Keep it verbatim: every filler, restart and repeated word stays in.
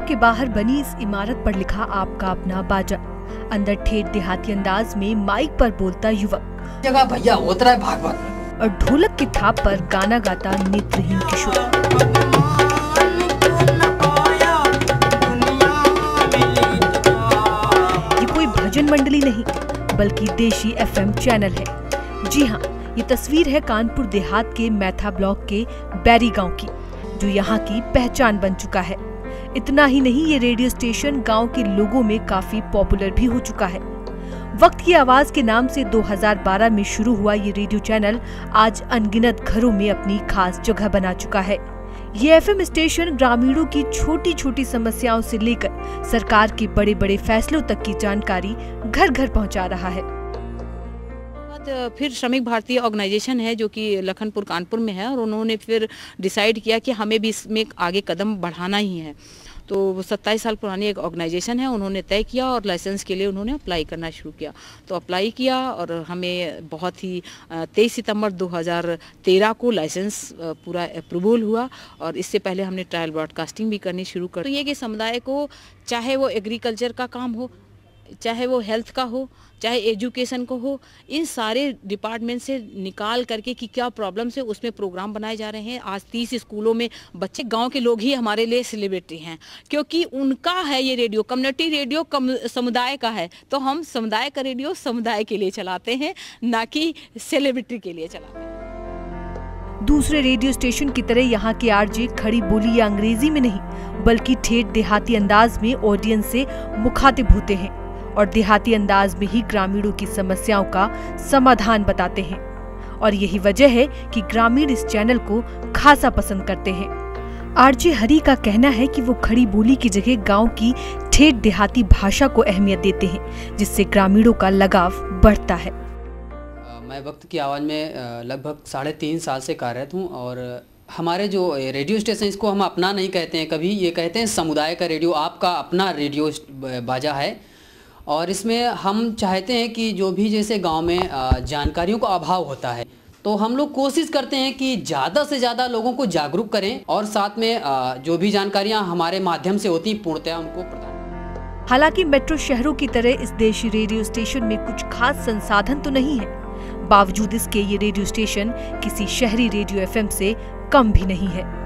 के बाहर बनी इस इमारत पर लिखा आपका अपना बाजा। अंदर ठेठ देहाती अंदाज में माइक पर बोलता युवक, जगह भैया होता है भागवत, और ढोलक की थाप पर गाना गाता नेत्रहीन किशोर। ये कोई भजन मंडली नहीं बल्कि देशी एफएम चैनल है। जी हाँ, ये तस्वीर है कानपुर देहात के मैथा ब्लॉक के बैरी गांव की, जो यहाँ की पहचान बन चुका है। इतना ही नहीं, ये रेडियो स्टेशन गांव के लोगों में काफी पॉपुलर भी हो चुका है। वक्त की आवाज के नाम से दो हज़ार बारह में शुरू हुआ ये रेडियो चैनल आज अनगिनत घरों में अपनी खास जगह बना चुका है। ये एफएम स्टेशन ग्रामीणों की छोटी छोटी समस्याओं से लेकर सरकार के बड़े बड़े फैसलों तक की जानकारी घर घर पहुंचा रहा है। फिर श्रमिक भारतीय ऑर्गेनाइजेशन है जो कि लखनपुर कानपुर में है, और उन्होंने फिर डिसाइड किया कि हमें भी इसमें आगे कदम बढ़ाना ही है। तो सत्ताईस साल पुरानी एक ऑर्गेनाइजेशन है, उन्होंने तय किया और लाइसेंस के लिए उन्होंने अप्लाई करना शुरू किया। तो अप्लाई किया और हमें बहुत ही तेईस सितंबर दो हज़ार तेरह को लाइसेंस पूरा अप्रूवल हुआ, और इससे पहले हमने ट्रायल ब्रॉडकास्टिंग भी करनी शुरू कर। तो ये कि समुदाय को, चाहे वो एग्रीकल्चर का काम हो, चाहे वो हेल्थ का हो, चाहे एजुकेशन को हो, इन सारे डिपार्टमेंट से निकाल करके कि क्या प्रॉब्लम्स है उसमें प्रोग्राम बनाए जा रहे हैं। आज तीस स्कूलों में बच्चे, गांव के लोग ही हमारे लिए सेलिब्रिटी हैं, क्योंकि उनका है ये रेडियो, कम्युनिटी रेडियो कम समुदाय का है। तो हम समुदाय का रेडियो समुदाय के लिए चलाते हैं, ना कि सेलिब्रिटी के लिए चलाते हैं। दूसरे रेडियो स्टेशन की तरह यहाँ के आरजे खड़ी बोली या अंग्रेजी में नहीं बल्कि ठेठ देहाती अंदाज में ऑडियंस से मुखातिब होते हैं और देहाती अंदाज में ही ग्रामीणों की समस्याओं का समाधान बताते हैं। और यही वजह है कि ग्रामीण इस चैनल को खासा पसंद करते हैं। आरजे हरी का कहना है कि वो खड़ी बोली की जगह गांव की ठेठ देहाती भाषा को अहमियत देते हैं, जिससे ग्रामीणों का लगाव बढ़ता है। मैं वक्त की आवाज़ में लगभग साढ़े तीन साल से कार्यरत हूँ, और हमारे जो रेडियो स्टेशन, इसको हम अपना नहीं कहते हैं कभी, ये कहते हैं समुदाय का रेडियो, आपका अपना रेडियो बाजा है। और इसमें हम चाहते हैं कि जो भी जैसे गांव में जानकारियों का अभाव होता है, तो हम लोग कोशिश करते हैं कि ज़्यादा से ज़्यादा लोगों को जागरूक करें, और साथ में जो भी जानकारियां हमारे माध्यम से होती पूर्णतया उनको प्रदान। हालांकि मेट्रो शहरों की तरह इस देशी रेडियो स्टेशन में कुछ खास संसाधन तो नहीं है, बावजूद इसके ये रेडियो स्टेशन किसी शहरी रेडियो एफएम से कम भी नहीं है।